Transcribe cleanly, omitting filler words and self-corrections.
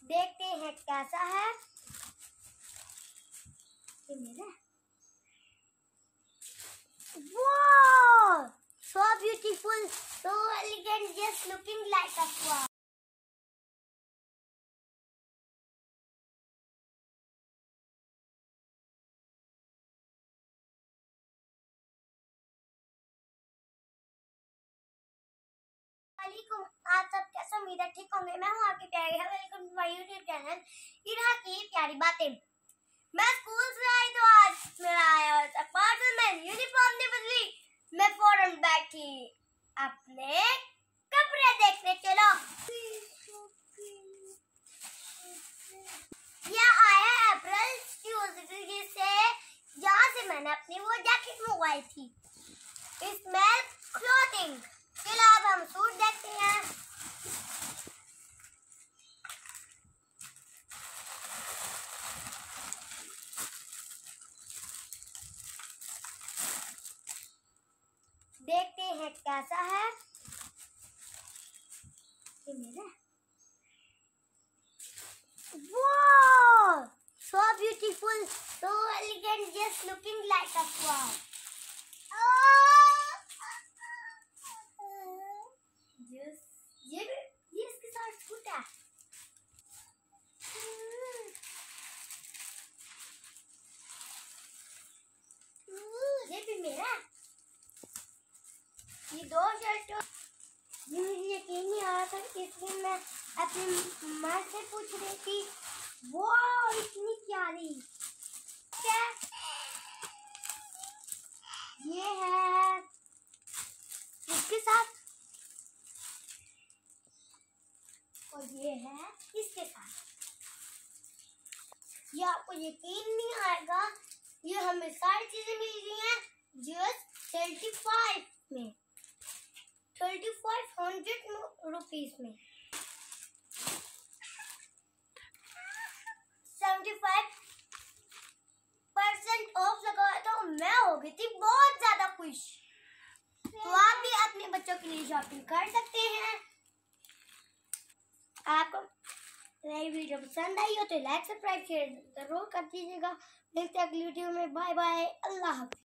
देखते हैं कैसा है ये मेरा। Wow! So beautiful, so elegant, just looking like a flower. आप सब कैसे उम्मीद है ठीक होंगे। मैं हूँ आपकी प्यारी है, welcome to my YouTube channel Ira की प्यारी बातें। मैं स्कूल से आई तो आज मेरा आया था पार्सल में यूनिफॉर्म नहीं बदली, मैं फौरन बैठी अपने कपड़े देखने। चलो ये आया अप्रैल ट्यूसडे से, यहाँ से मैंने अपनी वो जैकेट मंगवाई थी। Smell clothing. चलो अब हम सूट देखते हैं। देखते हैं कैसा है ये मेरा। Wow! So beautiful, so elegant, just looking like a flower. ये इसके साथ सूट है। ये भी मेरा। ये दो शर्ट ये मुझे यकीन नहीं आ रहा था, इसलिए मैं अपनी माँ से पूछ रही थी। वो इतनी प्यारी क्या ये है इसके साथ, और ये है इसके साथ। ये आपको यकीन नहीं आएगा, ये हमें सारी चीजें मिल गई हैं जस्ट 35 में, 3500 रुपीज में। 75% ऑफ लगा तो मैं हो गई थी बहुत ज्यादा खुश। तो आप भी अपने बच्चों के लिए शॉपिंग कर सकते हैं। आपको मेरी वीडियो पसंद आई हो तो लाइक सब्सक्राइब शेयर जरूर कर दीजिएगा। मिलते हैं अगली वीडियो में। बाय बाय, अल्लाह हाफ़िज़।